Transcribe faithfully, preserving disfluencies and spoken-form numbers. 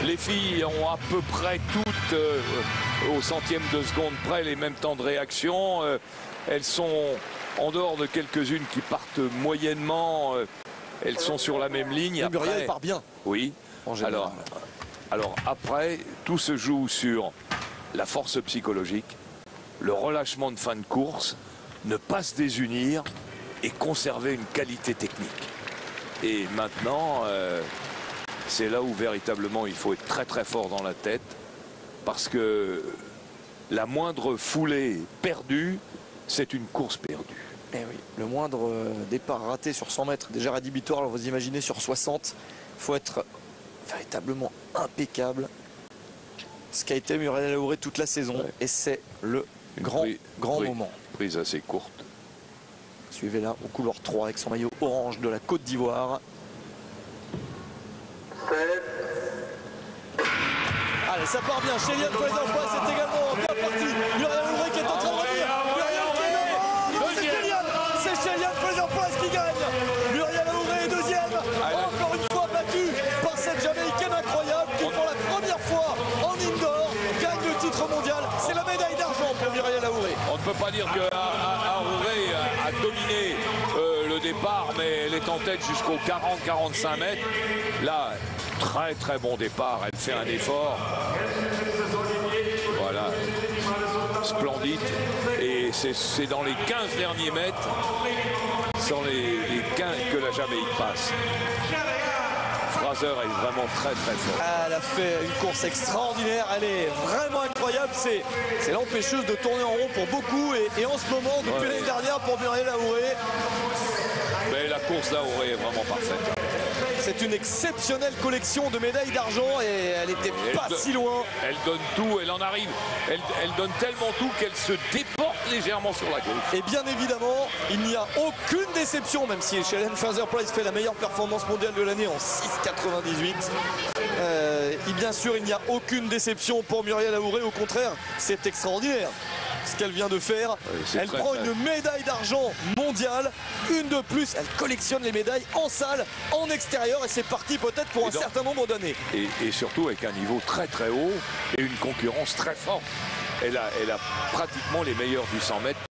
Les filles ont à peu près toutes, euh, au centième de seconde près, les mêmes temps de réaction. Euh, elles sont, en dehors de quelques-unes qui partent moyennement, euh, elles sont sur la même ligne. Après, Muriel part bien. Oui. En général. Alors, alors après, tout se joue sur la force psychologique, le relâchement de fin de course, ne pas se désunir et conserver une qualité technique. Et maintenant, euh, c'est là où véritablement il faut être très très fort dans la tête, parce que la moindre foulée perdue, c'est une course perdue. Eh oui, le moindre départ raté sur cent mètres, déjà rédhibitoire, alors vous imaginez sur soixante, il faut être véritablement impeccable. Ce qu'a été Muriel Laouré toute la saison, ouais. Et c'est le une grand, prise, grand prise, moment. Prise assez courte. Suivez là au couloir trois avec son maillot orange de la Côte d'Ivoire. Allez, ça part bien. Chéliane Fouez-en-Foix, c'est également bien parti. Muriel Laouré qui est en train de revenir. C'est Chéliane Fouez-en-Foix qui gagne. Muriel Laouré est deuxième. Encore une fois battue par cette Jamaïcaine incroyable qui, pour la première fois en indoor, gagne le titre mondial. C'est la médaille d'argent pour Muriel Laouré. On ne peut pas dire que Laouré a, a dominé euh, le départ, mais elle est en tête jusqu'aux quarante à quarante-cinq mètres. Là, très très bon départ. Elle fait un effort. Voilà. Splendide. Et c'est dans les quinze derniers mètres, sans les, les quinze que la Jamaïque passe. Fraser est vraiment très très fort. Elle a fait une course extraordinaire, elle est vraiment incroyable. C'est l'empêcheuse de tourner en rond pour beaucoup. Et, et en ce moment, depuis ouais. l'année dernière, pour Muriel Laouré. Mais la course Laouré est vraiment parfaite. C'est une exceptionnelle collection de médailles d'argent et elle n'était pas si loin. Elle donne tout, elle en arrive. Elle, elle donne tellement tout qu'elle se déporte légèrement sur la gauche. Et bien évidemment, il n'y a aucune déception, même si Chéliane Fouez-en-Foix fait la meilleure performance mondiale de l'année en six quatre-vingt-dix-huit. Euh, et bien sûr, il n'y a aucune déception pour Muriel Laouré. Au contraire, c'est extraordinaire ce qu'elle vient de faire. Oui, elle prend très... une médaille d'argent mondiale, une de plus. Elle collectionne les médailles en salle, en extérieur, et c'est parti peut-être pour et un donc, certain nombre d'années. Et, et surtout avec un niveau très très haut et une concurrence très forte. Elle a, elle a pratiquement les meilleurs du cent mètres.